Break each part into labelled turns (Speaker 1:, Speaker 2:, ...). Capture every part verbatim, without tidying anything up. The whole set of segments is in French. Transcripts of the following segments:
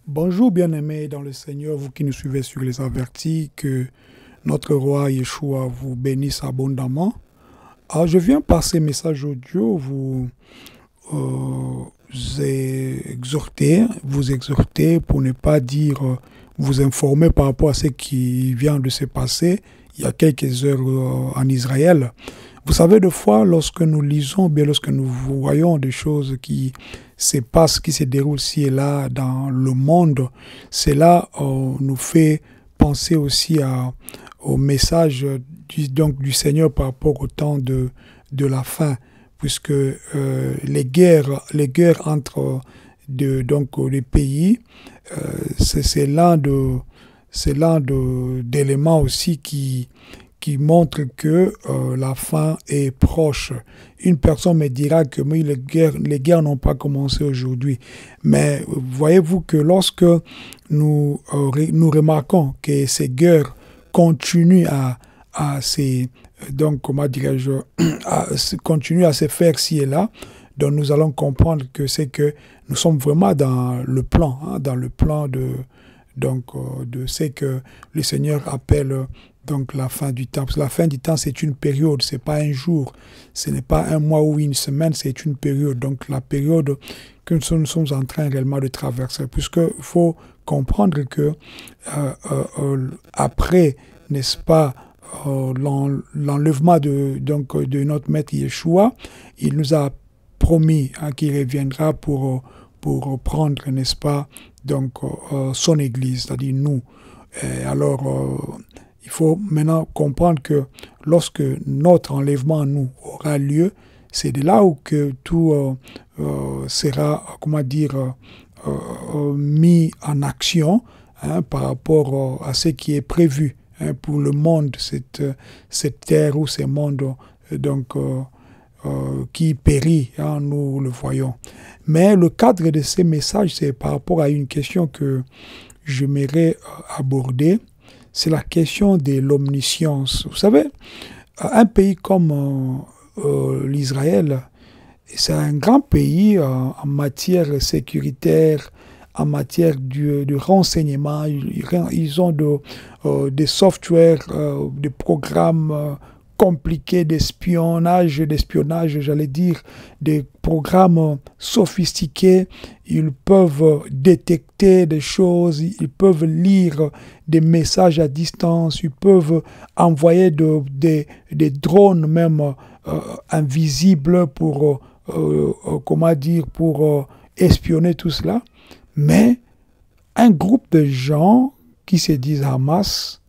Speaker 1: Bonjour bien-aimés dans le Seigneur, vous qui nous suivez sur les avertis, que notre roi Yeshua vous bénisse abondamment. Alors je viens par ces messages audio vous euh, exhorter, vous exhorter pour ne pas dire, euh, vous informer par rapport à ce qui vient de se passer il y a quelques heures euh, en Israël. Vous savez, des fois, lorsque nous lisons, bien lorsque nous voyons des choses qui se passent, qui se déroulent ci et là dans le monde, cela euh, nous fait penser aussi à, au message du, donc, du Seigneur par rapport au temps de, de la fin, puisque euh, les guerres, les guerres entre de, donc, les pays, euh, c'est l'un de, c'est l'un de, d'éléments aussi qui qui montre que euh, la fin est proche. Une personne me dira que oui, les guerres, les guerres n'ont pas commencé aujourd'hui. Mais voyez-vous que lorsque nous, euh, nous remarquons que ces guerres continuent à, à se, donc, comment dirais-je, à, continuent à se faire ci et là, donc nous allons comprendre que c'est que nous sommes vraiment dans le plan, hein, dans le plan de, donc, euh, de ce que le Seigneur appelle donc la fin du temps. Parce que la fin du temps, c'est une période, c'est pas un jour, ce n'est pas un mois ou une semaine, c'est une période. Donc la période que nous sommes, nous sommes en train réellement de traverser. Puisqu'il faut comprendre que euh, euh, euh, après, n'est-ce pas, euh, l'enlèvement de, donc, de notre maître Yeshua, il nous a promis hein, qu'il reviendra pour, pour prendre, n'est-ce pas, donc, euh, son Église, c'est-à-dire nous. Et alors, euh, il faut maintenant comprendre que lorsque notre enlèvement, nous, aura lieu, c'est de là où que tout euh, euh, sera, comment dire, euh, euh, mis en action hein, par rapport euh, à ce qui est prévu hein, pour le monde, cette, cette terre ou ce monde euh, donc, euh, euh, qui périt, hein, nous le voyons. Mais le cadre de ces messages, c'est par rapport à une question que j'aimerais aborder. C'est la question de l'omniscience. Vous savez, un pays comme euh, euh, l'Israël, c'est un grand pays euh, en matière sécuritaire, en matière de, de renseignement. Ils, ils ont de, euh, des softwares, euh, des programmes euh, compliqués d'espionnage, d'espionnage, j'allais dire, des programmes sophistiqués. Ils peuvent détecter des choses, ils peuvent lire des messages à distance, ils peuvent envoyer de, de, des drones même euh, invisibles pour, euh, euh, comment dire, pour euh, espionner tout cela. Mais un groupe de gens qui se disent Hamas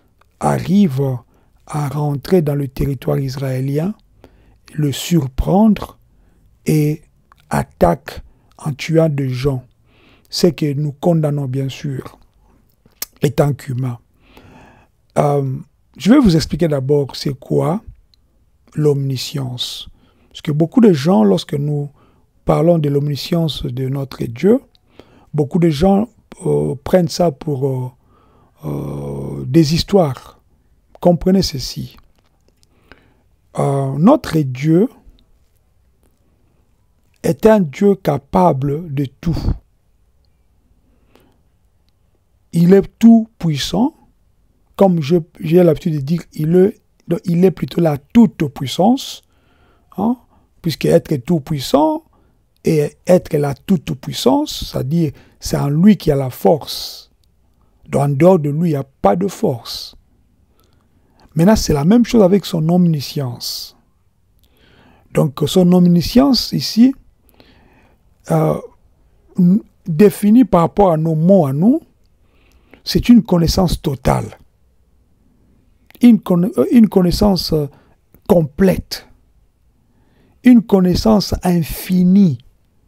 Speaker 1: arrive à rentrer dans le territoire israélien, le surprendre et attaque en tuant des gens. Ce que nous condamnons bien sûr, étant qu'humains. Euh, je vais vous expliquer d'abord c'est quoi l'omniscience. Parce que beaucoup de gens, lorsque nous parlons de l'omniscience de notre Dieu, beaucoup de gens euh, prennent ça pour euh, euh, des histoires. Comprenez ceci. Euh, notre Dieu est un Dieu capable de tout. Il est tout puissant, comme j'ai l'habitude de dire, il est, il est plutôt la toute puissance, hein, puisque être tout puissant et être la toute puissance, c'est-à-dire c'est en lui qu'il y a la force. En dehors de lui, il n'y a pas de force. Maintenant, c'est la même chose avec son omniscience. Donc, son omniscience, ici, euh, définie par rapport à nos mots à nous, c'est une connaissance totale. Une, conna une connaissance euh, complète. Une connaissance infinie.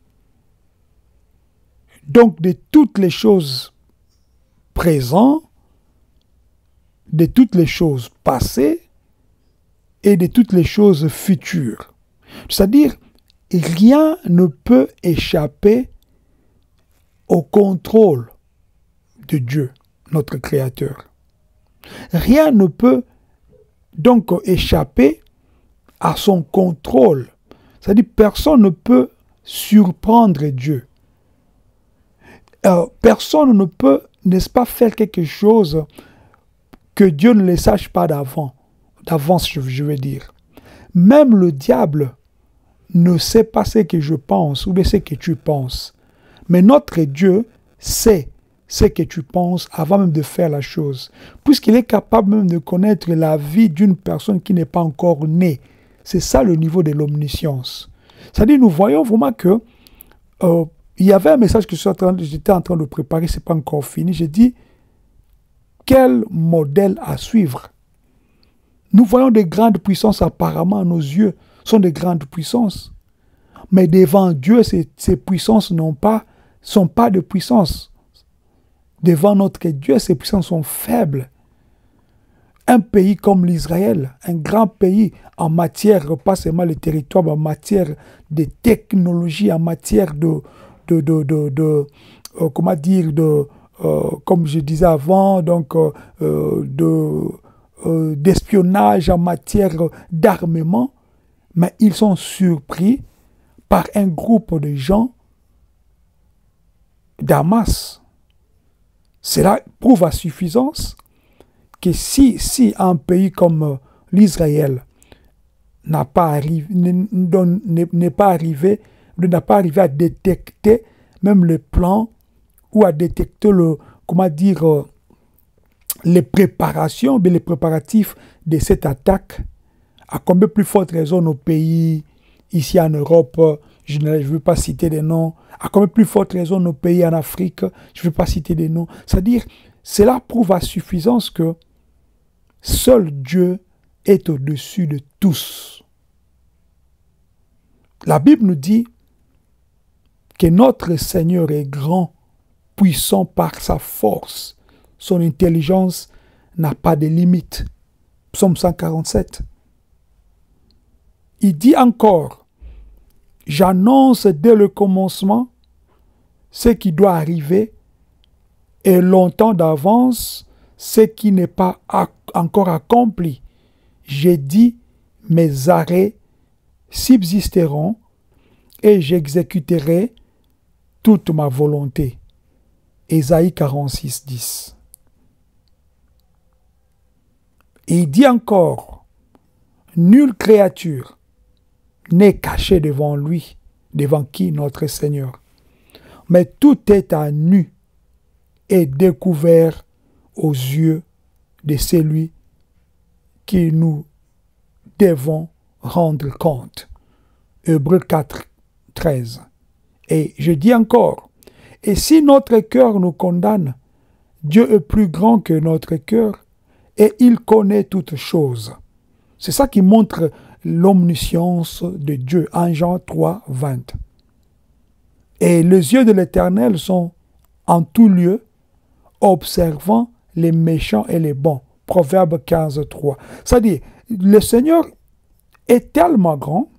Speaker 1: Donc, de toutes les choses présentes, de toutes les choses passées et de toutes les choses futures. C'est-à-dire, rien ne peut échapper au contrôle de Dieu, notre Créateur. Rien ne peut donc échapper à son contrôle. C'est-à-dire, personne ne peut surprendre Dieu. euh, personne ne peut, n'est-ce pas, faire quelque chose que Dieu ne le sache pas d'avant, d'avance, je, je veux dire. Même le diable ne sait pas ce que je pense ou ce que tu penses. Mais notre Dieu sait ce que tu penses avant même de faire la chose. Puisqu'il est capable même de connaître la vie d'une personne qui n'est pas encore née. C'est ça le niveau de l'omniscience. C'est-à-dire, nous voyons vraiment que euh, il y avait un message que j'étais en train de préparer, ce n'est pas encore fini. J'ai dit, quel modèle à suivre? Nous voyons des grandes puissances apparemment à nos yeux, sont des grandes puissances. Mais devant Dieu, ces, ces puissances n'ont pas, sont pas de puissance. Devant notre Dieu, ces puissances sont faibles. Un pays comme l'Israël, un grand pays en matière, pas seulement le territoire, mais en matière de technologie, en matière de, de, de, de, de euh, comment dire, de, euh, comme je disais avant, donc euh, de, euh, d'espionnage, en matière d'armement, mais ils sont surpris par un groupe de gens d'Hamas. Cela prouve à suffisance que si, si un pays comme l'Israël n'a pas arrivé, n'est pas arrivé, n'a pas arrivé à détecter même le plan ou à détecter le, comment dire, les préparations, les préparatifs de cette attaque, à combien plus forte raison nos pays ici en Europe, je ne veux pas citer des noms, à combien plus forte raison nos pays en Afrique, je ne veux pas citer des noms. C'est-à-dire, cela prouve à suffisance que seul Dieu est au-dessus de tous. La Bible nous dit que notre Seigneur est grand, puissant par sa force. Son intelligence n'a pas de limite. Psaume cent quarante-sept. Il dit encore, « J'annonce dès le commencement ce qui doit arriver et longtemps d'avance ce qui n'est pas encore accompli. J'ai dit, mes arrêts subsisteront et j'exécuterai toute ma volonté. » Ésaïe quarante-six, dix. Et il dit encore, « Nulle créature n'est cachée devant lui, devant qui notre Seigneur. Mais tout est à nu et découvert aux yeux de celui qui nous devons rendre compte. » Hébreux quatre, treize. Et je dis encore, et si notre cœur nous condamne, Dieu est plus grand que notre cœur et il connaît toutes choses. C'est ça qui montre l'omniscience de Dieu, en Jean trois, vingt. Et les yeux de l'Éternel sont en tout lieu, observant les méchants et les bons. Proverbe quinze, trois. C'est-à-dire, le Seigneur est tellement grand,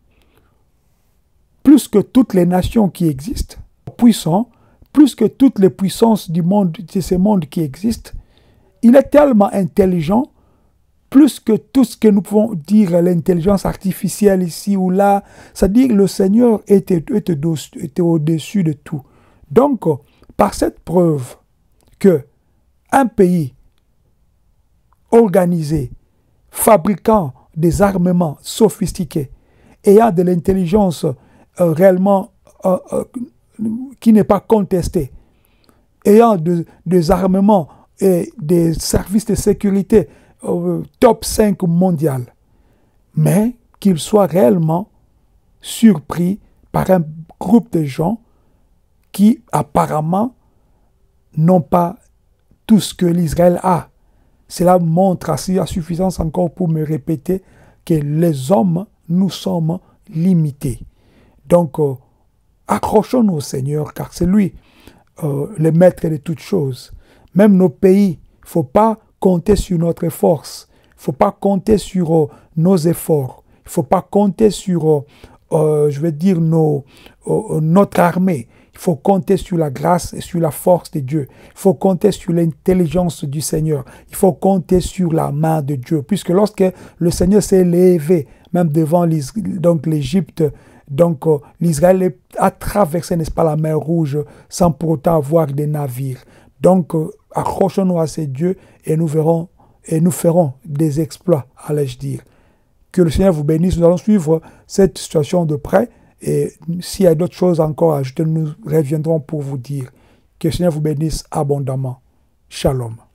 Speaker 1: plus que toutes les nations qui existent, puissant, plus que toutes les puissances du monde, de ce monde qui existent. Il est tellement intelligent, plus que tout ce que nous pouvons dire l'intelligence artificielle ici ou là. C'est-à-dire que le Seigneur était, était, était au-dessus de tout. Donc, par cette preuve que un pays organisé, fabriquant des armements sophistiqués, ayant de l'intelligence euh, réellement euh, euh, qui n'est pas contestée, ayant de, des armements et des services de sécurité euh, top cinq mondial, mais qu'il soit réellement surpris par un groupe de gens qui apparemment n'ont pas tout ce que l'Israël a. Cela montre assez à suffisance encore pour me répéter que les hommes, nous sommes limités. Donc, euh, accrochons-nous au Seigneur, car c'est lui euh, le maître de toutes choses. Même nos pays, il ne faut pas compter sur notre force. Il ne faut pas compter sur euh, nos efforts. Il ne faut pas compter sur, euh, euh, je vais dire, nos, euh, notre armée. Il faut compter sur la grâce et sur la force de Dieu. Il faut compter sur l'intelligence du Seigneur. Il faut compter sur la main de Dieu. Puisque lorsque le Seigneur s'est levé, même devant donc l'Égypte, Donc, euh, l'Israël a traversé, n'est-ce pas, la mer Rouge sans pour autant avoir des navires. Donc, euh, accrochons-nous à ces dieux et nous verrons et nous ferons des exploits, allais-je dire. Que le Seigneur vous bénisse. Nous allons suivre cette situation de près. Et s'il y a d'autres choses encore à ajouter, nous reviendrons pour vous dire. Que le Seigneur vous bénisse abondamment. Shalom.